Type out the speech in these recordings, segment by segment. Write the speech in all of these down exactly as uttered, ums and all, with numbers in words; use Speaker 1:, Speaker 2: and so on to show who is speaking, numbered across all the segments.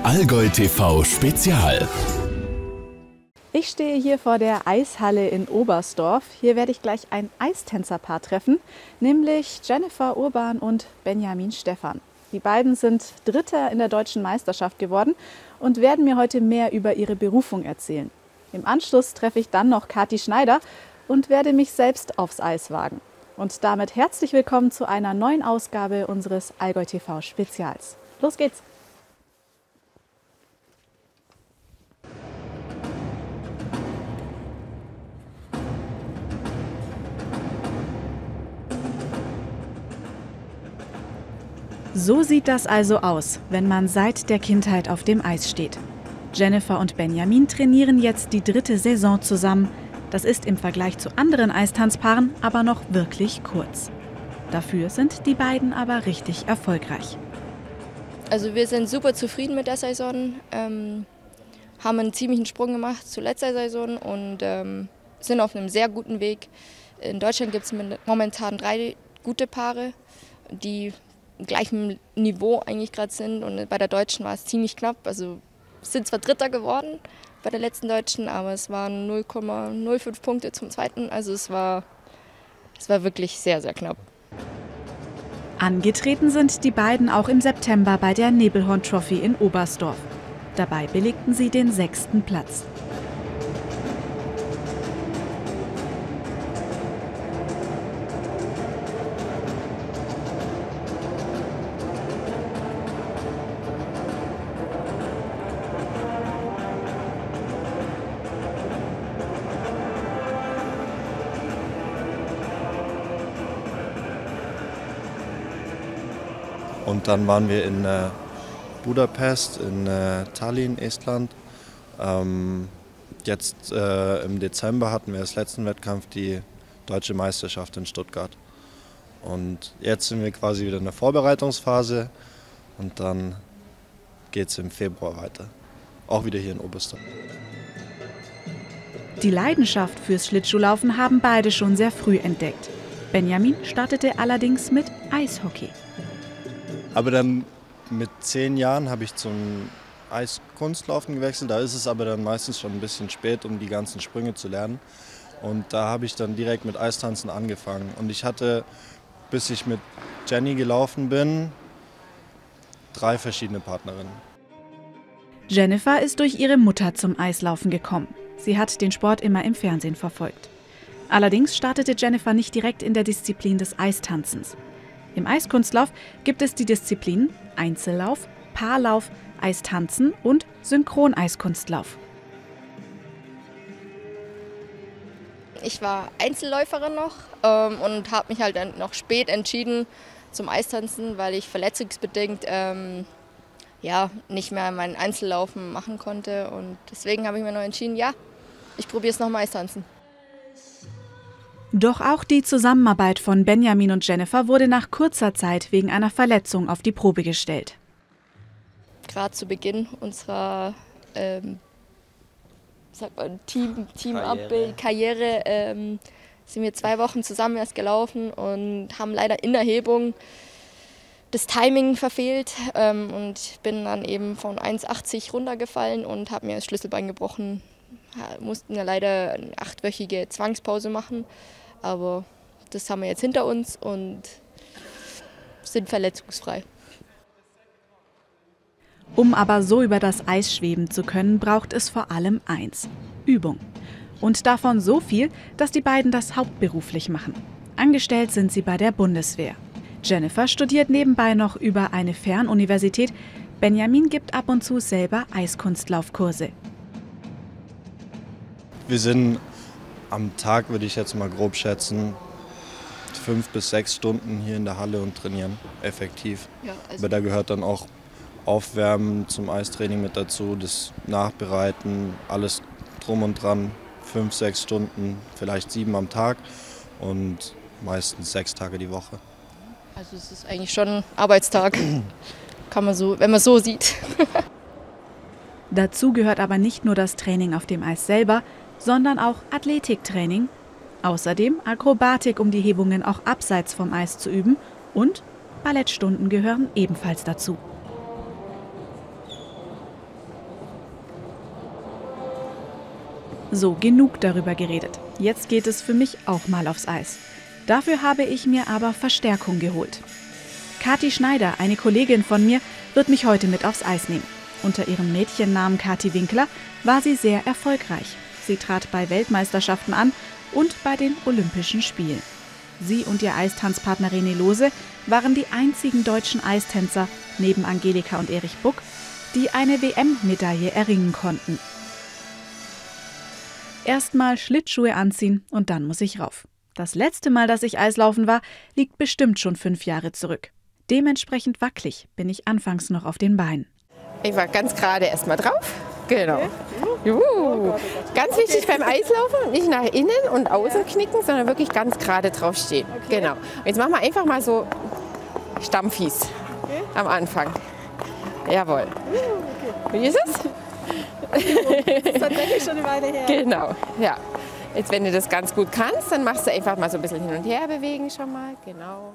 Speaker 1: Allgäu T V Spezial.
Speaker 2: Ich stehe hier vor der Eishalle in Oberstdorf. Hier werde ich gleich ein Eistänzerpaar treffen, nämlich Jennifer Urban und Benjamin Stephan. Die beiden sind Dritter in der deutschen Meisterschaft geworden und werden mir heute mehr über ihre Berufung erzählen. Im Anschluss treffe ich dann noch Kathi Schneider und werde mich selbst aufs Eis wagen. Und damit herzlich willkommen zu einer neuen Ausgabe unseres Allgäu T V Spezials. Los geht's! So sieht das also aus, wenn man seit der Kindheit auf dem Eis steht. Jennifer und Benjamin trainieren jetzt die dritte Saison zusammen. Das ist im Vergleich zu anderen Eistanzpaaren aber noch wirklich kurz. Dafür sind die beiden aber richtig erfolgreich.
Speaker 3: Also wir sind super zufrieden mit der Saison, ähm, haben einen ziemlichen Sprung gemacht zur letzten Saison und ähm, sind auf einem sehr guten Weg. In Deutschland gibt es momentan drei gute Paare, die im gleichen Niveau eigentlich gerade sind, und bei der Deutschen war es ziemlich knapp. Also sind zwar Dritter geworden bei der letzten Deutschen, aber es waren null Komma null fünf Punkte zum Zweiten, also es war, es war wirklich sehr, sehr knapp.
Speaker 2: Angetreten sind die beiden auch im September bei der Nebelhorn Trophy in Oberstdorf. Dabei belegten sie den sechsten Platz.
Speaker 4: Und dann waren wir in äh, Budapest, in äh, Tallinn, Estland. Ähm, jetzt äh, im Dezember hatten wir als letzten Wettkampf die Deutsche Meisterschaft in Stuttgart. Und jetzt sind wir quasi wieder in der Vorbereitungsphase und dann geht es im Februar weiter. Auch wieder hier in Oberstdorf.
Speaker 2: Die Leidenschaft fürs Schlittschuhlaufen haben beide schon sehr früh entdeckt. Benjamin startete allerdings mit Eishockey.
Speaker 4: Aber dann mit zehn Jahren habe ich zum Eiskunstlaufen gewechselt. Da ist es aber dann meistens schon ein bisschen spät, um die ganzen Sprünge zu lernen. Und da habe ich dann direkt mit Eistanzen angefangen. Und ich hatte, bis ich mit Jenny gelaufen bin, drei verschiedene Partnerinnen.
Speaker 2: Jennifer ist durch ihre Mutter zum Eislaufen gekommen. Sie hat den Sport immer im Fernsehen verfolgt. Allerdings startete Jennifer nicht direkt in der Disziplin des Eistanzens. Im Eiskunstlauf gibt es die Disziplinen Einzellauf, Paarlauf, Eistanzen und Synchroneiskunstlauf.
Speaker 3: Ich war Einzelläuferin noch ähm, und habe mich halt dann noch spät entschieden zum Eistanzen, weil ich verletzungsbedingt ähm, ja, nicht mehr meinen Einzellaufen machen konnte. Und deswegen habe ich mir noch entschieden, ja, ich probiere es nochmal Eistanzen.
Speaker 2: Doch auch die Zusammenarbeit von Benjamin und Jennifer wurde nach kurzer Zeit wegen einer Verletzung auf die Probe gestellt.
Speaker 3: Gerade zu Beginn unserer ähm, sagt man, Team, Team-Karriere, Karriere, ähm, sind wir zwei Wochen zusammen erst gelaufen und haben leider in der Hebung das Timing verfehlt. Ähm, und bin dann eben von eins achtzig runtergefallen und habe mir das Schlüsselbein gebrochen. Ja, mussten ja leider eine achtwöchige Zwangspause machen, aber das haben wir jetzt hinter uns und sind verletzungsfrei.
Speaker 2: Um aber so über das Eis schweben zu können, braucht es vor allem eins: Übung. Und davon so viel, dass die beiden das hauptberuflich machen. Angestellt sind sie bei der Bundeswehr. Jennifer studiert nebenbei noch über eine Fernuniversität. Benjamin gibt ab und zu selber Eiskunstlaufkurse.
Speaker 4: Wir sind am Tag, würde ich jetzt mal grob schätzen, fünf bis sechs Stunden hier in der Halle und trainieren, effektiv. Ja, also aber da gehört dann auch Aufwärmen zum Eistraining mit dazu, das Nachbereiten, alles drum und dran. Fünf, sechs Stunden, vielleicht sieben am Tag und meistens sechs Tage die Woche.
Speaker 3: Also es ist eigentlich schon ein Arbeitstag, kann man so, wenn man so sieht.
Speaker 2: Dazu gehört aber nicht nur das Training auf dem Eis selber, sondern auch Athletiktraining. Außerdem Akrobatik, um die Hebungen auch abseits vom Eis zu üben, und Ballettstunden gehören ebenfalls dazu. So, genug darüber geredet. Jetzt geht es für mich auch mal aufs Eis. Dafür habe ich mir aber Verstärkung geholt. Kathi Schneider, eine Kollegin von mir, wird mich heute mit aufs Eis nehmen. Unter ihrem Mädchennamen Kathi Winkler war sie sehr erfolgreich. Sie trat bei Weltmeisterschaften an und bei den Olympischen Spielen. Sie und ihr Eistanzpartner René Lose waren die einzigen deutschen Eistänzer, neben Angelika und Erich Buck, die eine W M-Medaille erringen konnten. Erstmal Schlittschuhe anziehen und dann muss ich rauf. Das letzte Mal, dass ich Eislaufen war, liegt bestimmt schon fünf Jahre zurück. Dementsprechend wackelig bin ich anfangs noch auf den Beinen.
Speaker 5: Ich war ganz gerade erst mal drauf. Genau. Juhu. Ganz wichtig beim Eislaufen, nicht nach innen und außen knicken, sondern wirklich ganz gerade drauf stehen. Genau. Und jetzt machen wir einfach mal so Stampfis am Anfang. Jawohl. Wie ist es?
Speaker 2: Das ist tatsächlich schon eine Weile her.
Speaker 5: Genau, ja. Jetzt, wenn du das ganz gut kannst, dann machst du einfach mal so ein bisschen hin und her bewegen schon mal. Genau.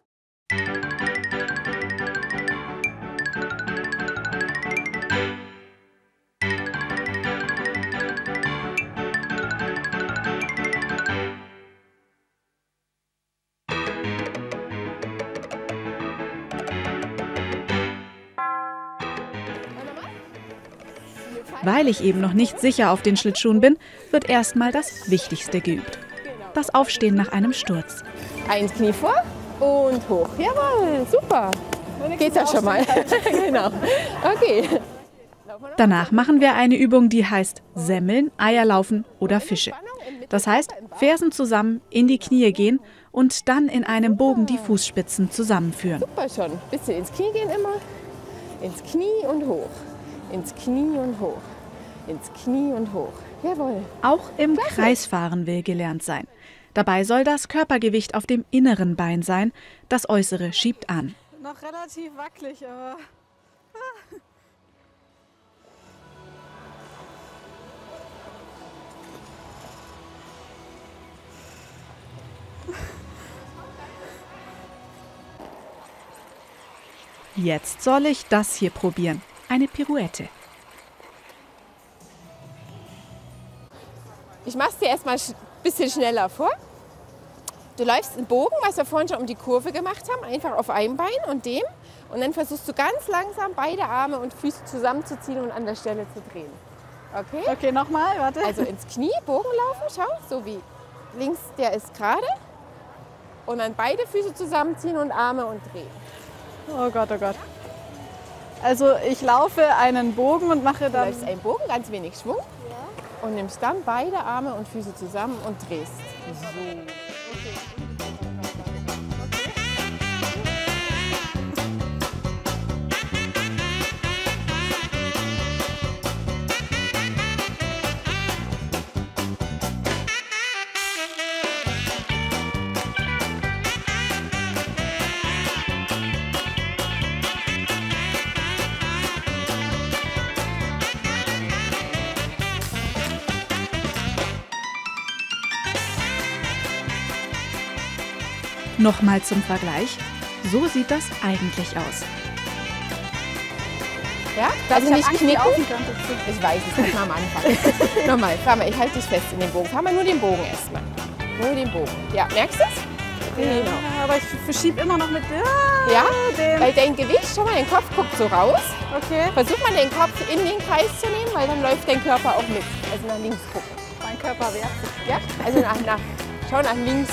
Speaker 2: Weil ich eben noch nicht sicher auf den Schlittschuhen bin, wird erstmal das Wichtigste geübt. Das Aufstehen nach einem Sturz.
Speaker 5: Ein Knie vor und hoch. Jawohl, super. Geht's ja schon mal. Genau. Okay.
Speaker 2: Danach machen wir eine Übung, die heißt Semmeln, Eierlaufen oder Fische. Das heißt, Fersen zusammen in die Knie gehen und dann in einem Bogen die Fußspitzen zusammenführen.
Speaker 5: Super schon. Bisschen ins Knie gehen immer. Ins Knie und hoch. Ins Knie und hoch. Ins Knie und hoch. Jawohl.
Speaker 2: Auch im Kreisfahren will gelernt sein. Dabei soll das Körpergewicht auf dem inneren Bein sein, das äußere schiebt an.
Speaker 6: Noch relativ wackelig, aber...
Speaker 2: Jetzt soll ich das hier probieren. Eine Pirouette.
Speaker 5: Ich mache es dir erstmal ein bisschen schneller vor. Du läufst einen Bogen, was wir vorhin schon um die Kurve gemacht haben, einfach auf einem Bein und dem. Und dann versuchst du ganz langsam beide Arme und Füße zusammenzuziehen und an der Stelle zu drehen. Okay?
Speaker 6: Okay, nochmal, warte.
Speaker 5: Also ins Knie, Bogen laufen, schau, so wie links, der ist gerade. Und dann beide Füße zusammenziehen und Arme und drehen.
Speaker 6: Oh Gott, oh Gott. Also ich laufe einen Bogen und mache
Speaker 5: Du
Speaker 6: dann...
Speaker 5: läufst einen Bogen, ganz wenig Schwung. Ja. Und nimmst dann beide Arme und Füße zusammen und drehst. So.
Speaker 2: Nochmal zum Vergleich. So sieht das eigentlich aus.
Speaker 5: Ja? Also nicht knicken. Ich weiß es nicht, mal am Anfang. Nochmal, fahr mal, ich halte dich fest in den Bogen. Fahr mal nur den Bogen erstmal. Nur den Bogen. Ja, merkst du es?
Speaker 6: Genau. Ja, aber ich verschiebe immer noch mit ah,
Speaker 5: ja,
Speaker 6: dem.
Speaker 5: Weil dein Gewicht, schau mal, dein Kopf guckt so raus.
Speaker 6: Okay.
Speaker 5: Versuch mal den Kopf in den Kreis zu nehmen, weil dann läuft dein Körper auch mit. Also nach links gucken.
Speaker 6: Mein Körper wehrt sich.
Speaker 5: Ja, also nach, nach, schau nach links.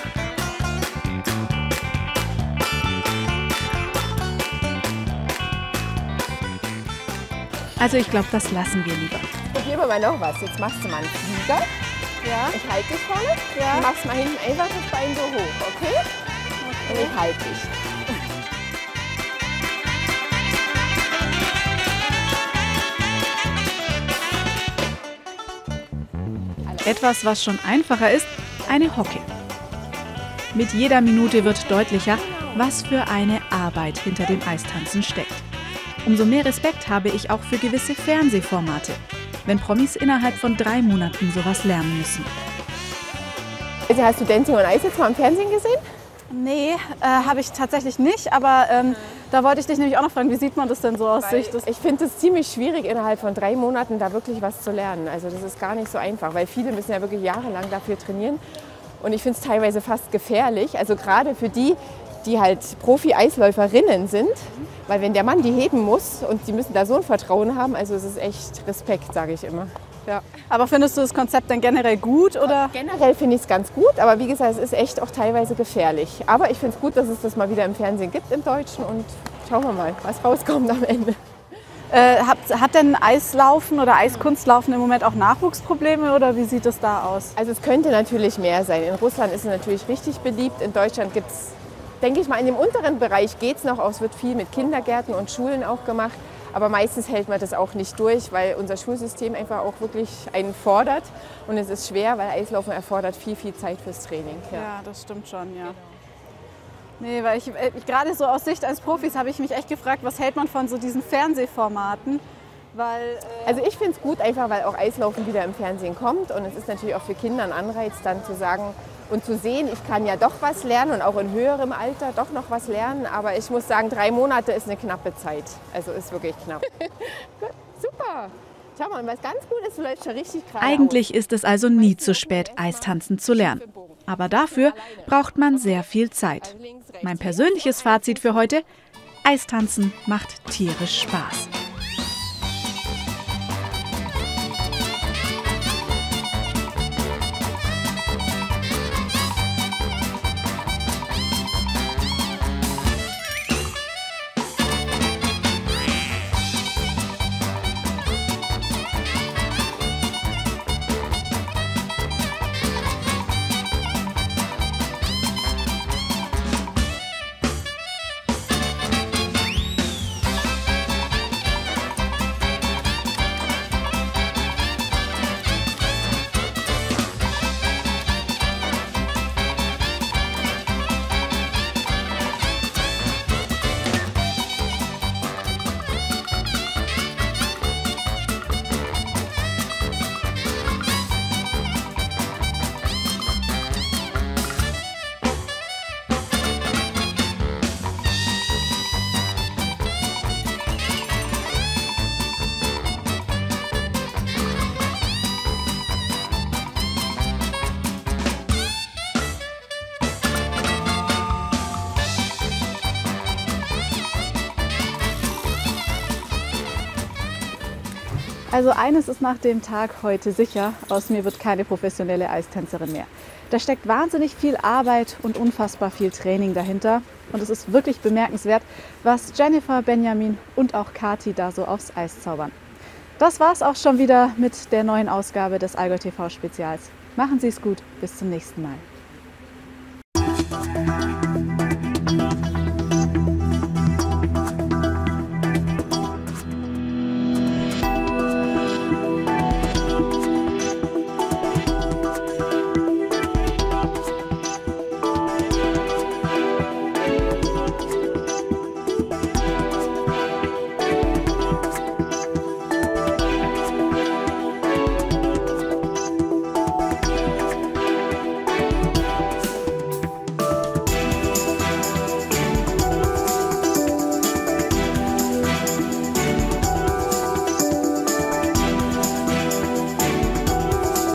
Speaker 2: Also ich glaube, das lassen wir lieber.
Speaker 5: Probieren wir mal noch was. Jetzt machst du mal einen Flieger.
Speaker 6: Ja.
Speaker 5: Ich halte dich vorne.
Speaker 6: Ja.
Speaker 5: Du machst mal hinten einfach das Bein so hoch, okay? okay. Und ich halte dich.
Speaker 2: Etwas, was schon einfacher ist, eine Hocke. Mit jeder Minute wird deutlicher, was für eine Arbeit hinter dem Eistanzen steckt. Umso mehr Respekt habe ich auch für gewisse Fernsehformate, wenn Promis innerhalb von drei Monaten sowas lernen müssen.
Speaker 5: Also hast du Dancing on Ice jetzt mal im Fernsehen gesehen?
Speaker 6: Nee, äh, habe ich tatsächlich nicht, aber ähm, da wollte ich dich nämlich auch noch fragen, wie sieht man das denn so aus
Speaker 5: Weil
Speaker 6: Sicht des...
Speaker 5: Ich finde es ziemlich schwierig, innerhalb von drei Monaten da wirklich was zu lernen. Also das ist gar nicht so einfach, weil viele müssen ja wirklich jahrelang dafür trainieren. Und ich finde es teilweise fast gefährlich, also gerade für die, die halt Profi-Eisläuferinnen sind, weil wenn der Mann die heben muss und die müssen da so ein Vertrauen haben, also es ist echt Respekt, sage ich immer.
Speaker 6: Ja. Aber findest du das Konzept denn generell gut? Oder?
Speaker 5: Generell finde ich es ganz gut, aber wie gesagt, es ist echt auch teilweise gefährlich. Aber ich finde es gut, dass es das mal wieder im Fernsehen gibt im Deutschen und schauen wir mal, was rauskommt am Ende.
Speaker 6: Äh, hat, hat denn Eislaufen oder Eiskunstlaufen im Moment auch Nachwuchsprobleme oder wie sieht es da aus?
Speaker 5: Also es könnte natürlich mehr sein. In Russland ist es natürlich richtig beliebt. In Deutschland gibt es, denke ich mal, in dem unteren Bereich geht es noch. Es wird viel mit Kindergärten und Schulen auch gemacht. Aber meistens hält man das auch nicht durch, weil unser Schulsystem einfach auch wirklich einen fordert. Und es ist schwer, weil Eislaufen erfordert viel, viel Zeit fürs Training.
Speaker 6: Ja, ja das stimmt schon, ja. Nee, weil ich, ich gerade so aus Sicht eines Profis habe ich mich echt gefragt, was hält man von so diesen Fernsehformaten? Weil, äh
Speaker 5: also ich finde es gut, einfach weil auch Eislaufen wieder im Fernsehen kommt. Und es ist natürlich auch für Kinder ein Anreiz, dann zu sagen und zu sehen, ich kann ja doch was lernen und auch in höherem Alter doch noch was lernen. Aber ich muss sagen, drei Monate ist eine knappe Zeit. Also ist wirklich knapp. Gut, super. Schau mal, was ganz gut ist, läuft schon richtig gerade.
Speaker 2: Eigentlich ist es also nie zu spät, Eistanzen zu lernen. Aber dafür braucht man sehr viel Zeit. Mein persönliches Fazit für heute: Eistanzen macht tierisch Spaß.
Speaker 6: Also eines ist nach dem Tag heute sicher, aus mir wird keine professionelle Eistänzerin mehr. Da steckt wahnsinnig viel Arbeit und unfassbar viel Training dahinter. Und es ist wirklich bemerkenswert, was Jennifer, Benjamin und auch Kathi da so aufs Eis zaubern. Das war's auch schon wieder mit der neuen Ausgabe des Allgäu T V Spezials. Machen Sie es gut, bis zum nächsten Mal.